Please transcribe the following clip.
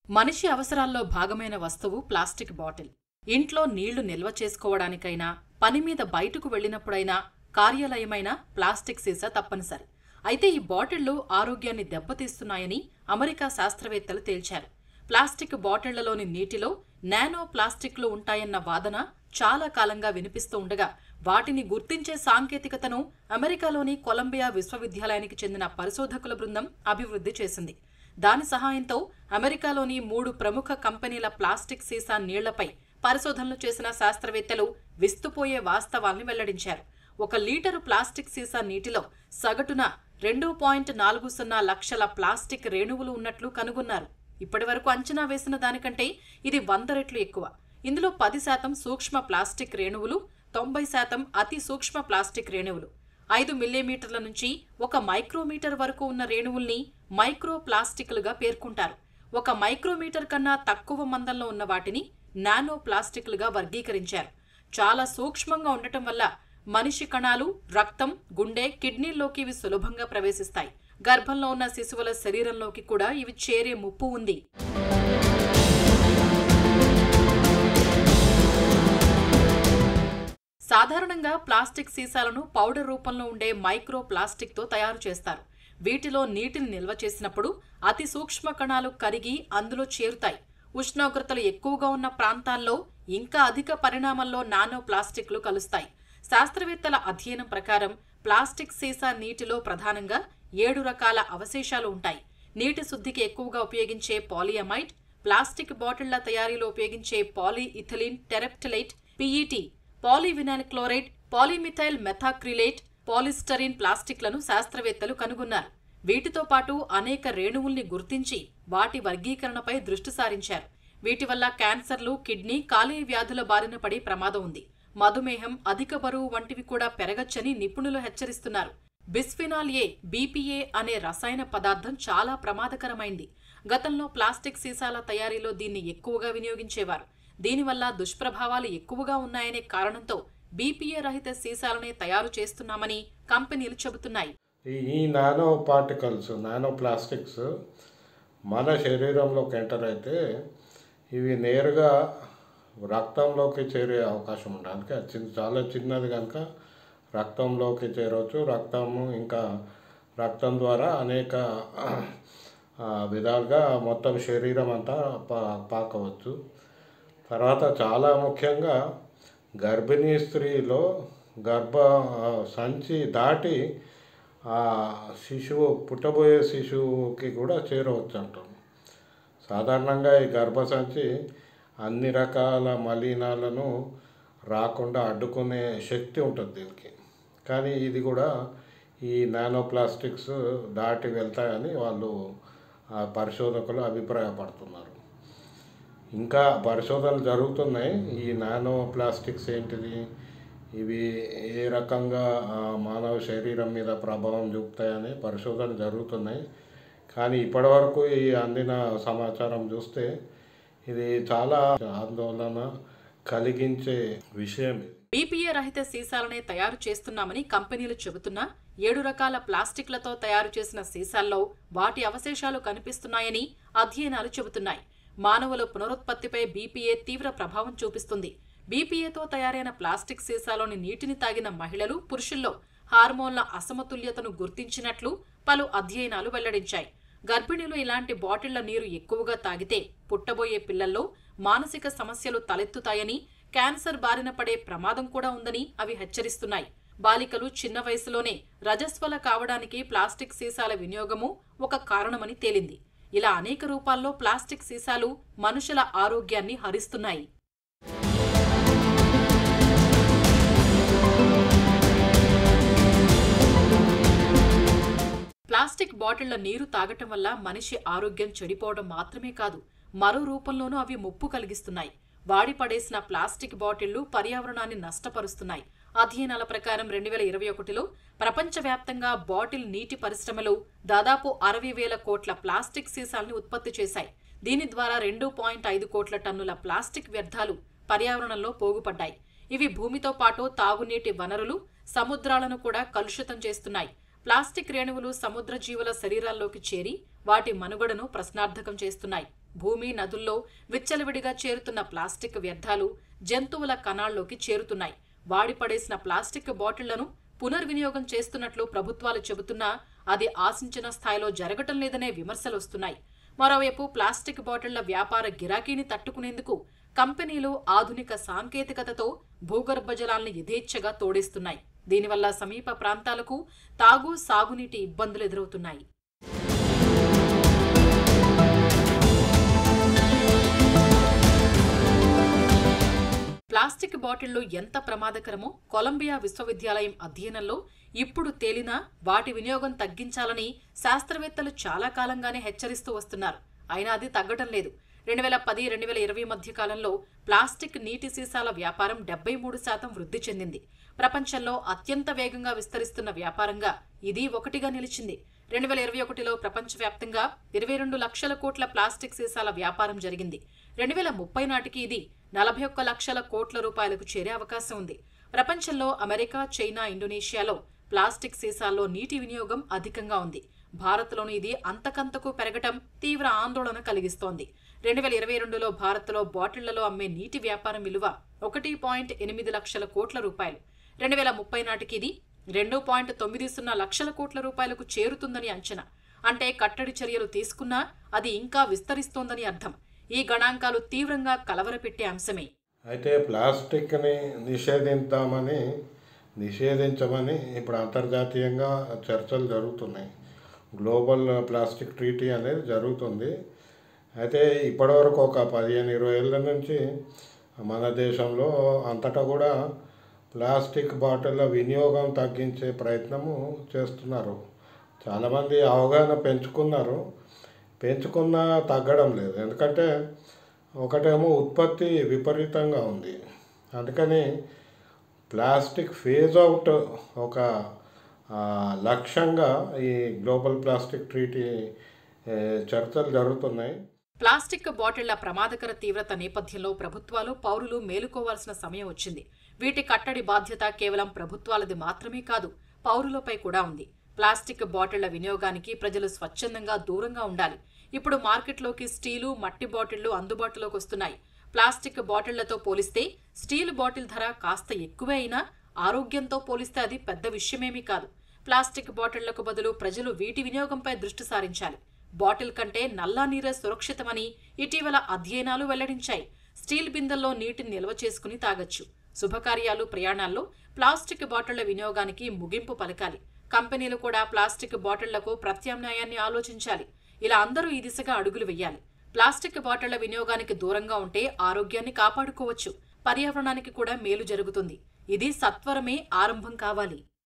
మనిషి అవసరాల్లో భాగమైన వస్తువు ప్లాస్టిక్ బాటిల్. ఇంట్లో నీళ్లు నిల్వ చేసుకోవడానికైనా, పని మీద బయటకు వెళ్లినప్పుడైనా, కార్యాలయమైనా ప్లాస్టిక్ సీసా తప్పనిసరి. అయితే ఈ బాటిళ్లు ఆరోగ్యాన్ని దెబ్బతీస్తున్నాయని అమెరికా శాస్త్రవేత్తలు తేల్చారు. ప్లాస్టిక్ బాటిళ్లలోని నీటిలో నానో ప్లాస్టిక్లు ఉంటాయన్న వాదన చాలా కాలంగా వినిపిస్తూ ఉండగా, వాటిని గుర్తించే సాంకేతికతను అమెరికాలోని కొలంబియా విశ్వవిద్యాలయానికి చెందిన పరిశోధకుల బృందం అభివృద్ధి చేసింది. దాని సహాయంతో అమెరికాలోని 3 ప్రముఖ కంపెనీల ప్లాస్టిక్ సీసా నీళ్లపై పరిశోధనలు చేసిన శాస్త్రవేత్తలు విస్తుపోయే వాస్తవాల్ని వెల్లడించారు. 1 లీటరు ప్లాస్టిక్ సీసా నీటిలో సగటున 2.40 లక్షల ప్లాస్టిక్ రేణువులు ఉన్నట్లు కనుగొన్నారు. ఇప్పటివరకు అంచనా వేసిన దానికంటే ఇది 100 రెట్లు ఎక్కువ. ఇందులో 10% సూక్ష్మ ప్లాస్టిక్ రేణువులు, 90% అతి సూక్ష్మ ప్లాస్టిక్ రేణువులు. 5 మిల్లీమీటర్ల నుంచి 1 మైక్రోమీటర్ వరకు ఉన్న రేణువుల్ని మైక్రో ప్లాస్టిక్లుగా పేర్కొంటారు. 1 మైక్రోమీటర్ కన్నా తక్కువ మందంలో ఉన్న వాటిని నానో ప్లాస్టిక్లుగా వర్గీకరించారు. చాలా సూక్ష్మంగా ఉండటం వల్ల మనిషి కణాలు, రక్తం, గుండె, కిడ్నీల్లోకి ఇవి సులభంగా ప్రవేశిస్తాయి. గర్భంలో ఉన్న శిశువుల శరీరంలోకి కూడా ఇవి చేరే ముప్పు ఉంది. సాధారణంగా ప్లాస్టిక్ సీసాలను పౌడర్ రూపంలో ఉండే మైక్రో ప్లాస్టిక్తో తయారు చేస్తారు. వీటిలో నీటిని నిల్వ చేసినప్పుడు అతి సూక్ష్మ కణాలు కరిగి అందులో చేరుతాయి. ఉష్ణోగ్రతలు ఎక్కువగా ఉన్న ప్రాంతాల్లో ఇంకా అధిక పరిమాణంలో నానో ప్లాస్టిక్లు కలుస్తాయి. శాస్త్రవేత్తల అధ్యయనం ప్రకారం ప్లాస్టిక్ సీసా నీటిలో ప్రధానంగా 7 రకాల అవశేషాలు ఉంటాయి. నీటి శుద్ధికి ఎక్కువగా ఉపయోగించే పాలియమైడ్, ప్లాస్టిక్ బాటిళ్ల తయారీలో ఉపయోగించే polyethylene terephthalate, PET, polyvinyl chloride, polymethyl methacrylate, polystyrene ప్లాస్టిక్లను శాస్త్రవేత్తలు కనుగొన్నారు. వీటితో పాటు అనేక రేణువుల్ని గుర్తించి వాటి వర్గీకరణపై దృష్టి సారించారు. వీటి వల్ల క్యాన్సర్లు, కిడ్నీ, కాలేయ వ్యాధుల బారిన పడే ప్రమాదం ఉంది. మధుమేహం, అధిక బరువు వంటివి కూడా పెరగచ్చని నిపుణులు హెచ్చరిస్తున్నారు. బిస్ఫినాల్ ఏ, బీపీఏ అనే రసాయన పదార్థం చాలా ప్రమాదకరమైంది. గతంలో ప్లాస్టిక్ సీసాల తయారీలో దీన్ని ఎక్కువగా వినియోగించేవారు. దీనివల్ల దుష్ప్రభావాలు ఎక్కువగా ఉన్నాయనే కారణంతో బీపీఏ రహిత సీసాలనే తయారు చేస్తున్నామని కంపెనీలు చెబుతున్నాయి. ఈ నానో పార్టికల్స్, నానో ప్లాస్టిక్స్ మన శరీరంలోకి ఎంటర్ అయితే ఇవి నేరుగా రక్తంలోకి చేరే అవకాశం ఉంటుంది. అందుకే చాలా చిన్నది కనుక రక్తంలోకి చేరవచ్చు. ఇంకా రక్తం ద్వారా అనేక విధాలుగా మొత్తం శరీరం అంతా పాకవచ్చు. తర్వాత చాలా ముఖ్యంగా గర్భిణీ స్త్రీలో గర్భ సంచి దాటి పుట్టబోయే శిశువుకి కూడా చేరవచ్చు అంటాం. సాధారణంగా ఈ గర్భసంచి అన్ని రకాల మలినాలను రాకుండా అడ్డుకునే శక్తి ఉంటుంది దీనికి. కానీ ఇది కూడా ఈ నానో ప్లాస్టిక్స్ దాటి వెళ్తాయని వాళ్ళు పరిశోధకులు అభిప్రాయపడుతున్నారు. ఇంకా పరిశోధనలు జరుగుతున్నాయి. ఈ నానో ప్లాస్టిక్స్ ఏంటిది, ఇవి ఏ రకంగా మానవ శరీరం మీద ప్రభావం చూపుతాయని పరిశోధనలు జరుగుతున్నాయి. కానీ ఇప్పటివరకు ఈ అందిన సమాచారం చూస్తే ఇది చాలా ఆందోళన కలిగించే విషయం. బీపీఏ రహిత సీసాలనే తయారు చేస్తున్నామని కంపెనీలు చెబుతున్నా 7 రకాల ప్లాస్టిక్లతో తయారు చేసిన సీసాల్లో వాటి అవశేషాలు కనిపిస్తున్నాయని అధ్యయనాలు చెబుతున్నాయి. మానవుల పునరుత్పత్తిపై బీపీఏ తీవ్ర ప్రభావం చూపిస్తుంది. బీపీఏతో తయారైన ప్లాస్టిక్ సీసాలోని నీటిని తాగిన మహిళలు, పురుషుల్లో హార్మోన్ల అసమతుల్యతను గుర్తించినట్లు పలు అధ్యయనాలు వెల్లడించాయి. గర్భిణులు ఇలాంటి బాటిళ్ల నీరు ఎక్కువగా తాగితే పుట్టబోయే పిల్లల్లో మానసిక సమస్యలు తలెత్తుతాయని, క్యాన్సర్ బారిన పడే ప్రమాదం కూడా ఉందని అవి హెచ్చరిస్తున్నాయి. బాలికలు చిన్న వయసులోనే రజస్వల కావడానికి ప్లాస్టిక్ సీసాల వినియోగము ఒక కారణమని తేలింది. ఇలా అనేక రూపాల్లో ప్లాస్టిక్ సీసాలు మనుషుల ఆరోగ్యాన్ని హరిస్తున్నాయి. ప్లాస్టిక్ బాటిళ్ల నీరు తాగటం వల్ల మనిషి ఆరోగ్యం చెడిపోవడం మాత్రమే కాదు, మరో రూపంలోనూ అవి ముప్పు కలిగిస్తున్నాయి. వాడి పడేసిన ప్లాస్టిక్ బాటిళ్లు పర్యావరణాన్ని నష్టపరుస్తున్నాయి. అధ్యయనాల ప్రకారం 2021లో ప్రపంచవ్యాప్తంగా బాటిల్ నీటి పరిశ్రమలు దాదాపు 60,000 కోట్ల ప్లాస్టిక్ సీసాల్ని ఉత్పత్తి చేశాయి. దీని ద్వారా 2.5 కోట్ల టన్నుల ప్లాస్టిక్ వ్యర్థాలు పర్యావరణంలో పోగుపడ్డాయి. ఇవి భూమితో పాటు తాగునీటి వనరులు, సముద్రాలను కూడా కలుషితం చేస్తున్నాయి. ప్లాస్టిక్ రేణువులు సముద్ర జీవుల శరీరాల్లోకి చేరి వాటి మనుగడను ప్రశ్నార్థకం చేస్తున్నాయి. భూమి, నదుల్లో విచ్చలవిడిగా చేరుతున్న ప్లాస్టిక్ వ్యర్థాలు జంతువుల కణాల్లోకి చేరుతున్నాయి. వాడిపడేసిన ప్లాస్టిక్ బాటిళ్లను పునర్వినియోగం చేస్తున్నట్లు ప్రభుత్వాలు చెబుతున్నా అది ఆశించిన స్థాయిలో జరగటం లేదనే విమర్శలొస్తున్నాయి. మరోవైపు ప్లాస్టిక్ బాటిళ్ల వ్యాపార గిరాకీని తట్టుకునేందుకు కంపెనీలు ఆధునిక సాంకేతికతతో భూగర్భ జలాల్ని యథేచ్ఛగా తోడేస్తున్నాయి. దీనివల్ల సమీప ప్రాంతాలకు తాగు, సాగునీటి ఇబ్బందులు ఎదురవుతున్నాయి. ప్లాస్టిక్ బాటిళ్లు ఎంత ప్రమాదకరమో కొలంబియా విశ్వవిద్యాలయం అధ్యయనంలో ఇప్పుడు తేలినా వాటి వినియోగం తగ్గించాలని శాస్త్రవేత్తలు చాలా కాలంగానే హెచ్చరిస్తూ వస్తున్నారు. అయినా అది తగ్గటం లేదు. 2010-2020 మధ్య కాలంలో ప్లాస్టిక్ నీటి సీసాల వ్యాపారం 73% వృద్ధి చెందింది. ప్రపంచంలో అత్యంత వేగంగా విస్తరిస్తున్న వ్యాపారంగా ఇది ఒకటిగా నిలిచింది. 2021లో ప్రపంచవ్యాప్తంగా 22 లక్షల కోట్ల ప్లాస్టిక్ సీసాల వ్యాపారం జరిగింది. 2030 నాటికి ఇది 41 లక్షల కోట్ల రూపాయలకు చేరే అవకాశం ఉంది. ప్రపంచంలో అమెరికా, చైనా, ఇండోనేషియాలో ప్లాస్టిక్ సీసాల్లో నీటి వినియోగం అధికంగా ఉంది. భారత్లోనూ ఇది అంతకంతకు పెరగటం తీవ్ర ఆందోళన కలిగిస్తోంది. 2022లో భారత్లో బాటిళ్లలో అమ్మే నీటి వ్యాపారం విలువ 1.8 లక్షల కోట్ల రూపాయలు. 2030 నాటికి ఇది 2.90 లక్షల కోట్ల రూపాయలకు చేరుతుందని అంచనా. అంటే కట్టడి చర్యలు తీసుకున్నా అది ఇంకా విస్తరిస్తోందని అర్థం. ఈ గణాంకాలు తీవ్రంగా కలవరపెట్టే అంశమే. అయితే ప్లాస్టిక్ని నిషేధించమని ఇప్పుడు అంతర్జాతీయంగా చర్చలు జరుగుతున్నాయి. గ్లోబల్ ప్లాస్టిక్ ట్రీటీ అనేది జరుగుతుంది. అయితే ఇప్పటివరకు ఒక 15-20 ఏళ్ళ నుంచి మన దేశంలో అంతటా కూడా ప్లాస్టిక్ బాటిళ్ళ వినియోగం తగ్గించే ప్రయత్నము చేస్తున్నారు. చాలామంది అవగాహన పెంచుకున్నా తగ్గడం లేదు. ఎందుకంటే ఒకటేమో ఉత్పత్తి విపరీతంగా ఉంది. అందుకని ప్లాస్టిక్ ఫేజ్ అవుట్ ఒక లక్ష్యంగా ఈ గ్లోబల్ ప్లాస్టిక్ ట్రీటీ చర్చలు జరుగుతున్నాయి. ప్లాస్టిక్ బాటిళ్ల ప్రమాదకర తీవ్రత నేపథ్యంలో ప్రభుత్వాలు, పౌరులు మేలుకోవాల్సిన సమయం వచ్చింది. వీటి కట్టడి బాధ్యత కేవలం ప్రభుత్వాలది మాత్రమే కాదు, పౌరులపై కూడా ఉంది. ప్లాస్టిక్ బాటిళ్ల వినియోగానికి ప్రజలు స్వచ్ఛందంగా దూరంగా ఉండాలి. ఇప్పుడు మార్కెట్లోకి స్టీలు, మట్టి బాటిళ్లు అందుబాటులోకి వస్తున్నాయి. ప్లాస్టిక్ బాటిళ్లతో పోలిస్తే స్టీల్ బాటిల్ ధర కాస్త ఎక్కువే అయినా ఆరోగ్యంతో పోలిస్తే అది పెద్ద విషయమేమీ కాదు. ప్లాస్టిక్ బాటిళ్లకు బదులు ప్రజలు వీటి వినియోగంపై దృష్టి సారించాలి. బాటిల్ కంటే నల్లా నీరే సురక్షితమని ఇటీవల అధ్యయనాలు వెల్లడించాయి. స్టీల్ బిందెల్లో నీటిని నిల్వ చేసుకుని తాగొచ్చు. శుభకార్యాలు, ప్రయాణాల్లో ప్లాస్టిక్ బాటిళ్ల వినియోగానికి ముగింపు పలకాలి. కంపెనీలు కూడా ప్లాస్టిక్ బాటిళ్లకు ప్రత్యామ్నాయాన్ని ఆలోచించాలి. ఇలా అందరూ ఈ దిశగా అడుగులు వెయ్యాలి. ప్లాస్టిక్ బాటిళ్ల వినియోగానికి దూరంగా ఉంటే ఆరోగ్యాన్ని కాపాడుకోవచ్చు, పర్యావరణానికి కూడా మేలు జరుగుతుంది. ఇది సత్వరమే ఆరంభం కావాలి.